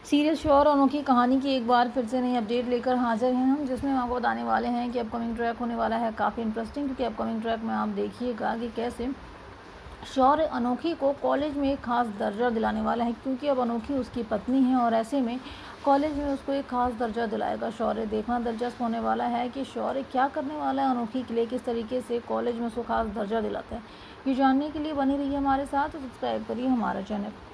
Serial शौहर अनोखी कहानी की एक बार फिर से नई अपडेट लेकर हाजिर हैं हम, जिसमें हम आपको बताने वाले हैं कि अपकमिंग ट्रैक होने वाला है काफ़ी इंटरेस्टिंग। क्योंकि अपकमिंग ट्रैक में आप देखिएगा कि कैसे शौर्य अनोखी को कॉलेज में एक खास दर्जा दिलाने वाला है, क्योंकि अब अनोखी उसकी पत्नी है और ऐसे में कॉलेज में उसको एक खास दर्जा दिलाएगा शौर्य। देखना दिलचस्प होने वाला है कि शौर्य क्या करने वाला है अनोखी के लिए, किस तरीके से कॉलेज में उसको खास दर्जा दिलाता है। ये जानने के लिए बनी रहिए हमारे साथ और सब्सक्राइब करिए हमारा चैनल।